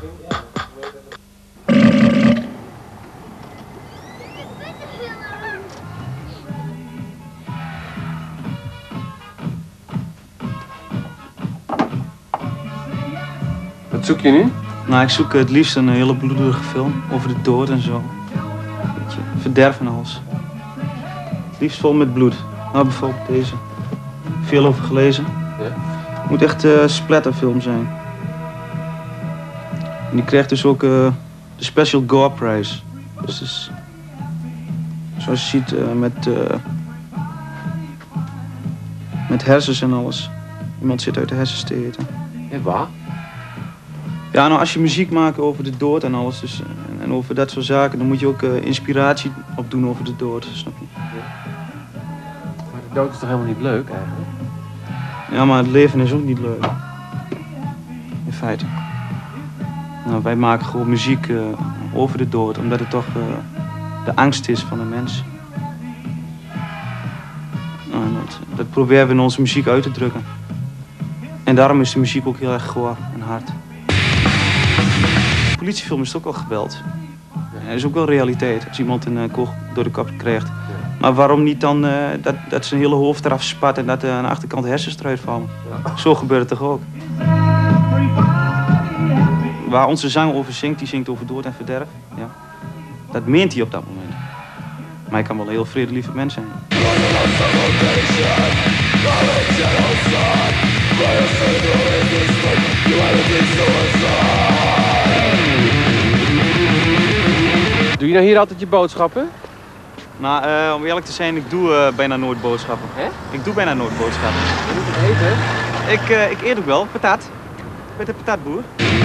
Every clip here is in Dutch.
Wat zoek je nu? Nou, ik zoek het liefst een hele bloederige film over de dood en zo. Beetje verderf en alles. Het liefst vol met bloed. Nou, bijvoorbeeld deze. Veel over gelezen. Ja. Het moet echt splatterfilm zijn. En die krijgt dus ook de Special Gore Prize. Dus zoals je ziet met hersens en alles. Iemand zit uit de hersens te eten. Ja, waar? Ja, nou als je muziek maakt over de dood en alles dus, en over dat soort zaken, dan moet je ook inspiratie opdoen over de dood, snap je? Ja. Maar de dood is toch helemaal niet leuk eigenlijk? Ja, maar het leven is ook niet leuk. In feite. Nou, wij maken gewoon muziek over de dood, omdat het toch de angst is van de mens. Nou, dat proberen we in onze muziek uit te drukken. En daarom is de muziek ook heel erg goor en hard. In politiefilm is het ook wel geweld. Ja, dat is ook wel realiteit, als iemand een kogel door de kop krijgt. Ja. Maar waarom niet dan dat zijn hele hoofd eraf spat en dat aan de achterkant hersens eruit vallen? Ja. Zo gebeurt het toch ook? Waar onze zanger over zingt, die zingt over dood en verderf. Ja. Dat meent hij op dat moment. Maar hij kan wel een heel vredelievend mens zijn. Doe je nou hier altijd je boodschappen? Nou, om eerlijk te zijn, ik doe bijna nooit boodschappen. Hè? Ik doe bijna nooit boodschappen. Je moet het eten. Ik eet ook wel, patat. Ik ben de patatboer.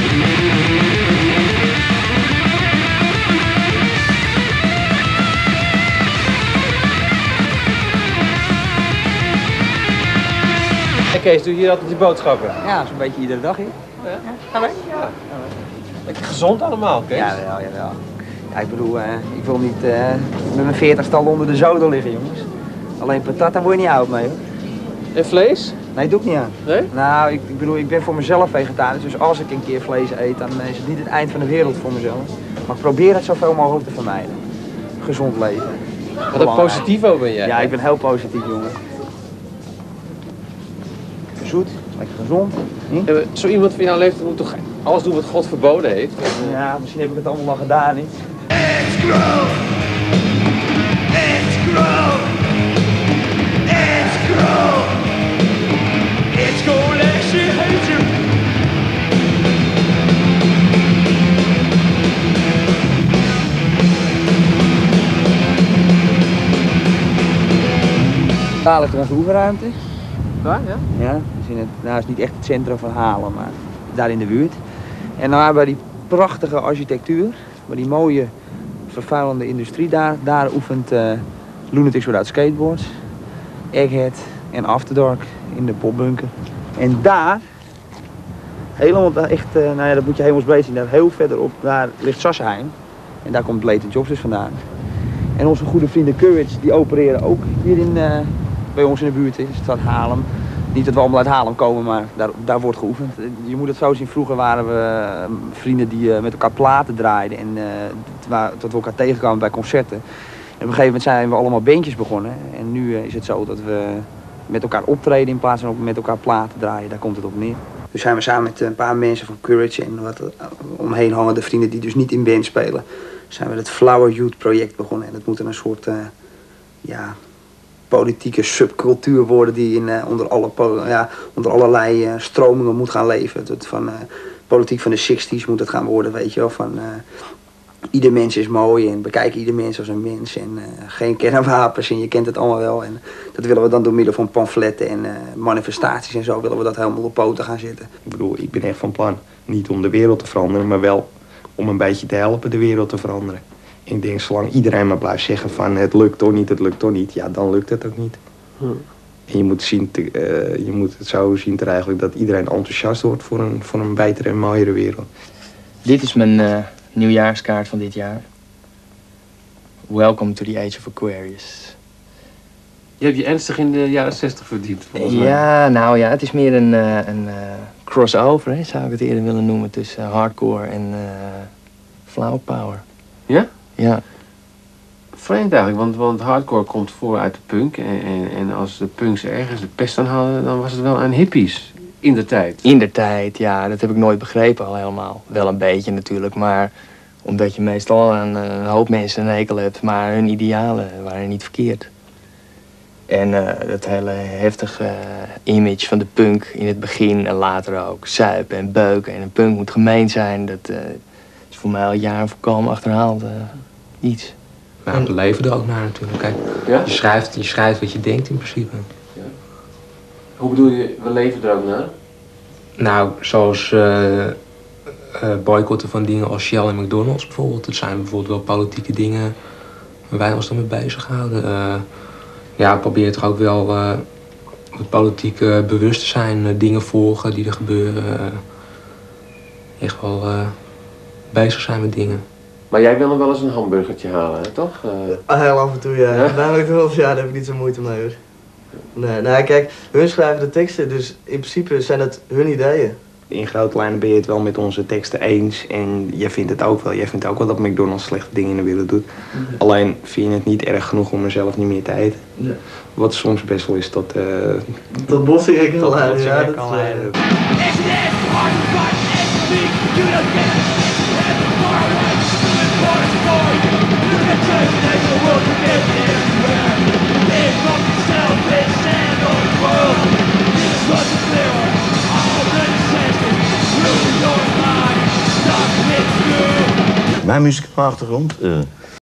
En Kees, doe je hier altijd je boodschappen? Ja, zo'n beetje iedere dag hier. Oh, ja? Ja, ga mee. Ja. Lekker gezond allemaal, Kees. Ja, jawel. Ja, ik bedoel, ik wil niet met mijn 40 al onder de zoden liggen, jongens. Alleen patat, daar word je niet oud mee, hoor. En vlees? Nee, doe ik niet aan. Nee? Nou, ik bedoel, ik ben voor mezelf vegetarisch, dus als ik een keer vlees eet, dan is het niet het eind van de wereld voor mezelf. Maar ik probeer het zoveel mogelijk te vermijden. Gezond leven. Wat een positivo ben jij. Ja, ik ben heel positief, jongen. Zoet, lekker gezond. Zo iemand van jouw leeftijd moet toch alles doen wat God verboden heeft? Ja, misschien heb ik het allemaal al gedaan, niet? It's grown. It's grown. It's grown. It's grown like she hates you. Daar ligt onze oefenruimte. Waar, ja? Ja, dus het is niet echt het centrum van Haarlem, maar daar in de buurt. En nou hebben we die prachtige architectuur, maar die mooie vervuilende industrie daar oefent Lunatics Without Skateboards, Egghead en After Dark in de popbunker. En daar, helemaal echt, nou ja, dat moet je hemelsbreed zien, daar heel verderop, daar ligt Sassenheim. En daar komt Blatant Jobs dus vandaan. En onze goede vrienden Courage, die opereren ook hier bij ons in de buurt, in de stad Haarlem. Niet dat we allemaal uit Haarlem komen, maar daar wordt geoefend. Je moet het zo zien, vroeger waren we vrienden die met elkaar platen draaiden en tot we elkaar tegenkwamen bij concerten. En op een gegeven moment zijn we allemaal bandjes begonnen. En nu is het zo dat we met elkaar optreden in plaats van met elkaar platen draaien. Daar komt het op neer. Dus zijn we samen met een paar mensen van Courage en wat omheen hangende vrienden die dus niet in band spelen, zijn we het Flower Youth project begonnen. En dat moet een soort politieke subcultuur worden die onder allerlei stromingen moet gaan leven. Van politiek van de 60's moet het gaan worden, weet je wel. Van ieder mens is mooi en bekijk ieder mens als een mens. En geen kernwapens en je kent het allemaal wel. En dat willen we dan door middel van pamfletten en manifestaties en zo willen we dat helemaal op poten gaan zetten. Ik bedoel, ik ben echt van plan niet om de wereld te veranderen, maar wel om een beetje te helpen de wereld te veranderen. En ik denk, zolang iedereen maar blijft zeggen van het lukt toch niet, ja, dan lukt het ook niet. En je moet het zo zien eigenlijk dat iedereen enthousiast wordt voor een betere en mooiere wereld. Dit is mijn nieuwjaarskaart van dit jaar. Welcome to the age of Aquarius. Je hebt je ernstig in de jaren 60 verdiept, volgens mij. Ja, nou ja, het is meer een crossover, hè, zou ik het eerder willen noemen, tussen hardcore en flower power. Ja? Ja. Vreemd eigenlijk, want hardcore komt voor uit de punk. En als de punks ergens de pest aan hadden, dan was het wel aan hippies. In de tijd. In de tijd, ja, dat heb ik nooit begrepen al helemaal. Wel een beetje natuurlijk, maar omdat je meestal aan een hoop mensen een hekel hebt, maar hun idealen waren niet verkeerd. En dat hele heftige image van de punk in het begin en later ook zuipen en beuken en een punk moet gemeen zijn, dat is voor mij al jaren volkomen achterhaald iets. Maar we leven er ook naar natuurlijk. Kijk, Ja? je schrijft wat je denkt in principe. Ja. Hoe bedoel je, we leven er ook naar? Nou, zoals boycotten van dingen als Shell en McDonald's bijvoorbeeld. Dat zijn bijvoorbeeld wel politieke dingen waar wij ons dan mee bezighouden. Ja, probeer toch ook wel wat politiek bewust te zijn. Dingen volgen die er gebeuren. Echt wel bezig zijn met dingen. Maar jij wil nog wel eens een hamburgertje halen, hè, toch? Heel af en toe, ja. Ja? Bij McDonald's, ja, daar heb ik niet zo moeite mee, hoor. Nee, nou kijk, hun schrijven de teksten, dus in principe zijn het hun ideeën. In grote lijnen ben je het wel met onze teksten eens. En jij vindt het ook wel. Jij vindt ook wel dat McDonald's slechte dingen in de wereld doet. Alleen vind je het niet erg genoeg om er zelf niet meer te eten. Ja. Wat soms best wel is tot... Tot botsingen kan leiden, botsingen ja. Dat kan is, leiden. Mijn muzikale achtergrond?